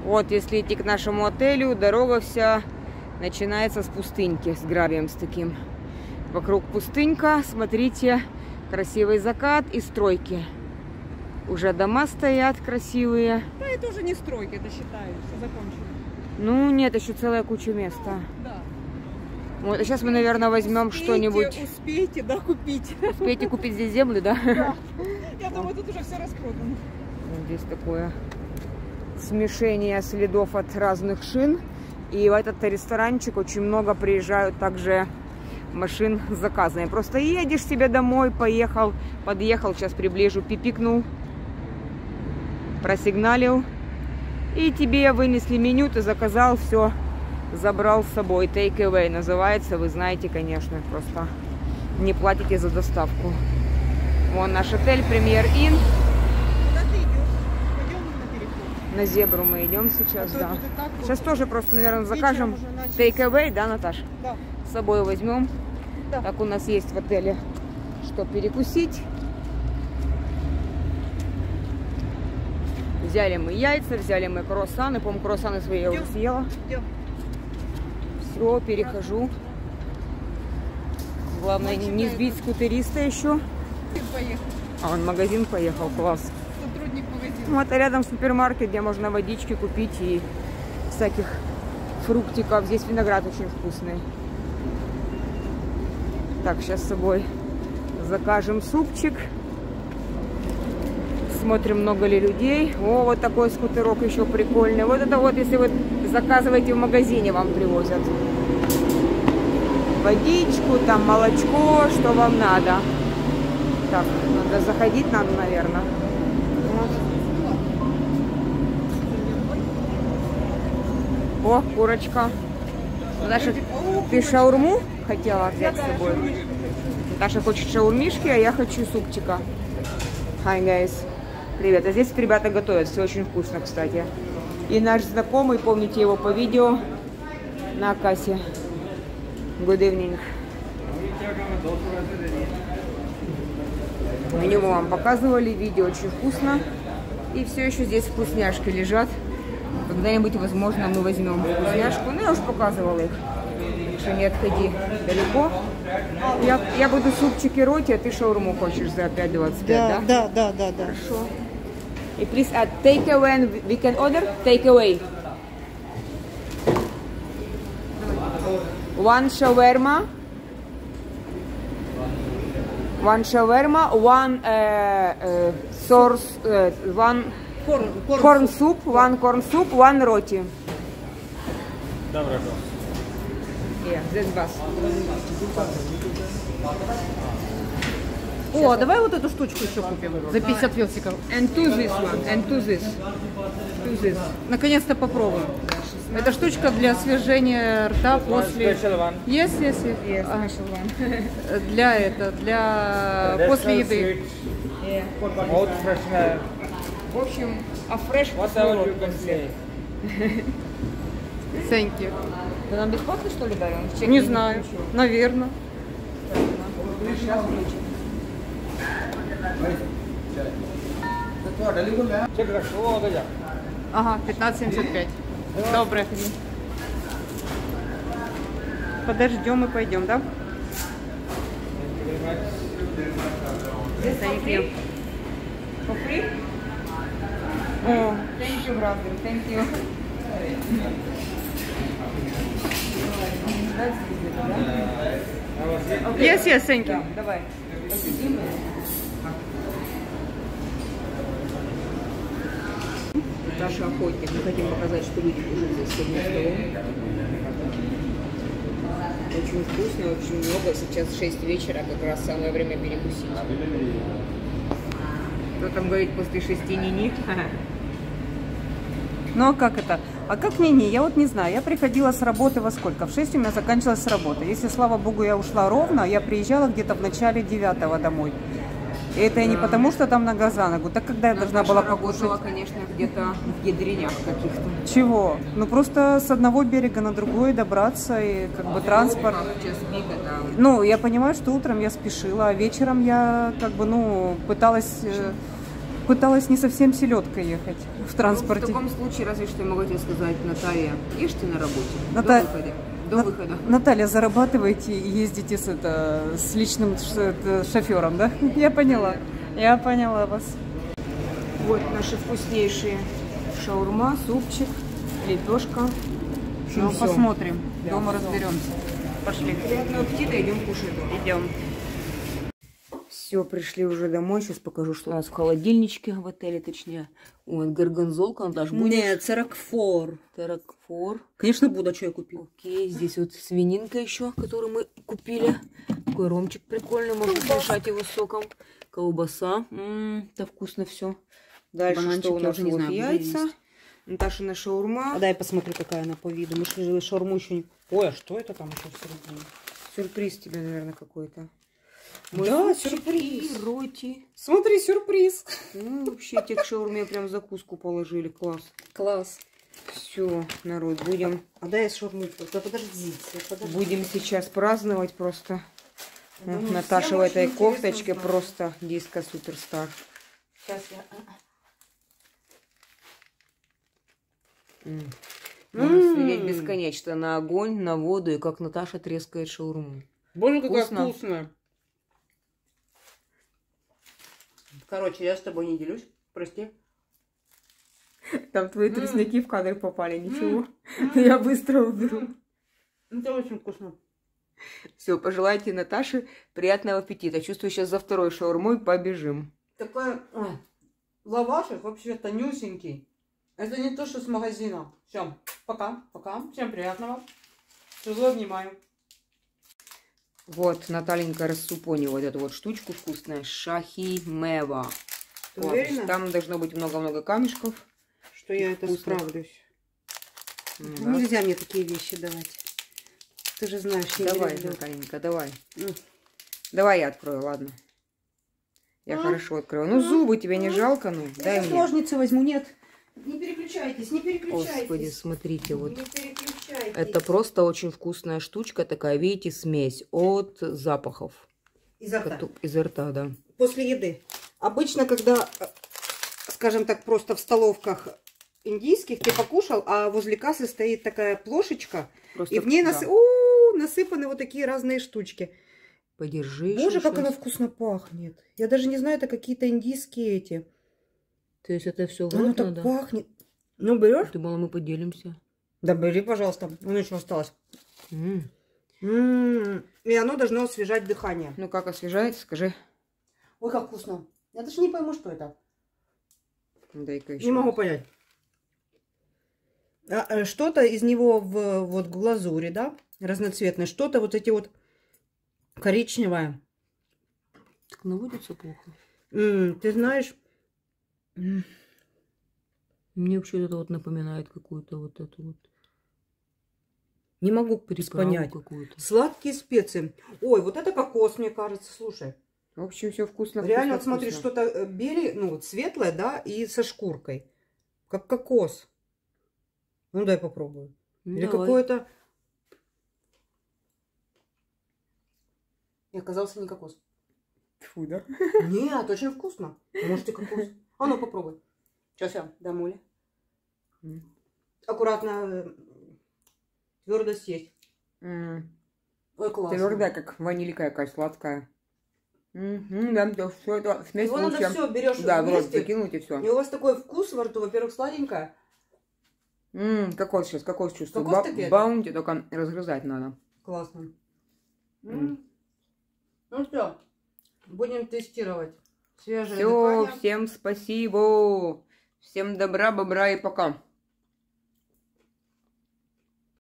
Вот, если идти к нашему отелю, дорога вся начинается с пустыньки, с гравием с таким. Вокруг пустынька, смотрите, красивый закат и стройки. Уже дома стоят красивые. Да, это уже не стройки, это считаю, все закончено. Ну, нет, еще целая куча места. Да. Вот, а сейчас мы, наверное, возьмем что-нибудь. Успейте, да, купить. Успейте купить здесь землю, да? Да. Я думаю, тут уже все распродано. Вот здесь такое смешение следов от разных шин. И в этот ресторанчик очень много приезжают также машин с заказами. Просто едешь себе домой, поехал, подъехал, сейчас приближу, пипикнул, просигналил. И тебе вынесли меню, ты заказал, все, забрал с собой. Take away называется, вы знаете, конечно, просто не платите за доставку. Вон наш отель Premier Inn. Куда ты идешь? Пойдем на переход. На Зебру мы идем сейчас, да. Сейчас тоже просто, наверное, Вечером закажем уже начали. take away, да, Наташа? Да. С собой возьмем. Да. Так у нас есть в отеле что перекусить. Взяли мы яйца, взяли мы круассаны. По-моему, круассаны свои я уже съела. Идем. Все, перехожу. Главное не сбить скутериста еще. Ты поехал. А он в магазин поехал, класс. Сотрудник магазина. Ну, это рядом супермаркет, где можно водички купить и всяких фруктиков. Здесь виноград очень вкусный. Так, сейчас с собой закажем супчик. Смотрим, много ли людей. О, вот такой скутерок еще прикольный. Вот это вот, если вы заказываете в магазине, вам привозят водичку, там молочко, что вам надо. Так, надо заходить, надо, наверное. О, курочка. Наташа, ты шаурму хотела взять с собой? Наташа хочет шаурмишки, а я хочу супчика. Hi, guys. Привет. А здесь ребята готовят. Все очень вкусно, кстати. И наш знакомый, помните его по видео на кассе. Good evening. Меню мы вам показывали. Видео очень вкусно. И все еще здесь вкусняшки лежат. Когда-нибудь, возможно, мы возьмем вкусняшку. Ну, я уже показывала их. Так что не отходи далеко. Я буду супчики роти, а ты шаурму хочешь за 5.25, да? Да. Хорошо. И please take away, we can order? Take away. One shawarma. One shawarma, one one corn soup, one roti. Добре. Yeah, this bus. О, давай вот эту штучку еще купим за 50 велсиков. And to this one, and to this. To this. Наконец-то попробуем. Это штучка для освежения рта после... Yes. Yes, special one. Для после еды. Yeah. Mouth freshener. В общем, а fresh Whatever you can say. Thank you. Ты нам бесплатно, что ли, дали? Он в чеке Не знаю. включил. Наверное. Сейчас включим. Check the show, да. Ага, 15,75. Доброе. Подождем и пойдем, да? This for free? For free? О, Thank you, brother. Thank you. yes, thank you. Да, давай. Посидим. Наша охотник. Мы хотим показать, что люди уже здесь с одним столом. Очень вкусно, очень много. Сейчас 6 вечера, как раз самое время перекусить. Кто там говорит после 6 ни-ни? Ну а как это? А как не? Я вот не знаю. Я приходила с работы во сколько? В 6 у меня заканчивалась работа. Если, слава богу, я ушла ровно, я приезжала где-то в начале 9 домой. И это не потому, что там нога за ногу. Так когда я должна была покушать? Работала, конечно, где-то в ядренях каких-то. Чего? Ну просто с одного берега на другой добраться и как бы транспорт. Час пик, это... Ну, я понимаю, что утром я спешила, а вечером я как бы, ну, пыталась пыталась не совсем селедкой ехать в Ну, в транспорте. таком случае, разве что я могу тебе сказать, Наталья, ешьте на работе. Ната- До выхода. До выхода. Наталья, зарабатываете и ездите с личным шофером, да? Я поняла. Я поняла вас. Вот наши вкуснейшие шаурма, супчик, лепешка. Ну, всё. посмотрим. Да, Дома всё. разберемся. Пошли. Приятного аппетита, идем кушать. Идем. Все, пришли уже домой. Сейчас покажу, что у нас в холодильничке, в отеле точнее. Вот, горгонзолка, она даже будет. Нет, Рокфор. Рокфор. Конечно, буду, что я купил. Окей, здесь вот свининка еще, которую мы купили. Такой ромчик прикольный, можно смешать его с соком. Колбаса. Это вкусно все. Дальше Бананчик что у я нас? уже не Вот знаю, буду яйца. есть. Наташина шаурма. А дай посмотрю, какая она по виду. Мы же шаурму еще не... Ой, а что это там еще в середине? Сюрприз тебе, наверное, какой-то. Да, супчик сюрприз. и роти. Смотри, сюрприз. Ну, вообще, те к шаурме прям закуску положили. Класс. Класс. Все, народ, будем А дай я шаурму. Да подождите. будем сейчас праздновать просто. думаю, Вот Наташа всем в этой очень интересно кофточке узнать. просто диско-суперстар. Сейчас я... Можно смотреть бесконечно на огонь, на воду и как Наташа трескает шаурму. Боже, какая Вкусно. вкусная. Короче, я с тобой не делюсь. Прости. Там твои тростники в кадр попали, ничего. Я быстро уберу. Это очень вкусно. Все, пожелайте Наташе приятного аппетита. Чувствую, сейчас за второй шаурмой побежим. Такой лавашек вообще тонюсенький. Это не то, что с магазина. Все, пока, пока. Всем приятного. Всего обнимаю. Вот, Наталенька рассупонила вот эту вот штучку вкусная. Шахи мева. Ты уверена? Там должно быть много-много камешков. Что я это Вкусно. справлюсь. Ну, Ну, да. нельзя мне такие вещи давать. Ты же знаешь, я Давай, не люблю. Наталенька, давай. Ну. Давай я открою, ладно. Я хорошо открою. Ну, зубы тебе не жалко, ну, дай Я мне. ножницы возьму, нет. Не переключайтесь, не переключайтесь. Господи, смотрите, вот. Не переключайтесь. Это просто очень вкусная штучка такая, видите, смесь от запахов. Изо рта. Изо рта, да. После еды. Обычно, когда, скажем так, просто в столовках индийских ты покушал, а возле кассы стоит такая плошечка, Просто, и в ней да. насыпаны вот такие разные штучки. Подержи. Боже, еще как щас. оно вкусно пахнет. Я даже не знаю, это какие-то индийские эти. То есть это все в Оно рот так надо? пахнет. Ну, берешь? Думала, мы поделимся. Да, бери, пожалуйста. Оно еще осталось. М. И оно должно освежать дыхание. Ну, как освежается, скажи. Ой, как вкусно. Я даже не пойму, что это. Дай-ка еще. Не могу понять. Что-то из него в вот глазури, да, разноцветное. Что-то вот эти вот коричневое. Так наводится плохо. Ты знаешь, Мне вообще это вот напоминает какую-то вот эту вот не могу приправу понять. какую-то. Сладкие специи. Ой, вот это кокос, мне кажется, слушай. В общем, все вкусно. Реально, вот вкусно, смотри, вкусно. что-то белее, ну вот светлое, да, и со шкуркой. Как кокос. Ну, дай попробую. Ну, Или давай. какое-то... И оказался не кокос. Тьфу, да? Нет, очень вкусно. Может, и кокос. А ну, попробуй. Сейчас я дам Оле. Аккуратно, твердость есть. Ой, классно. Твердая, как ванилька какая сладкая. Да, все это смесь Его надо лучше. все берешь Да, в рот вместе. закинуть и все. И у вас такой вкус во рту, во-первых, сладенькое. Кокос сейчас, кокос чувствую. Кокос таки? Баунти, только разгрызать надо. Классно. Ну все, будем тестировать. Свежее Все, дыхание. всем спасибо. Всем добра, бобра и пока.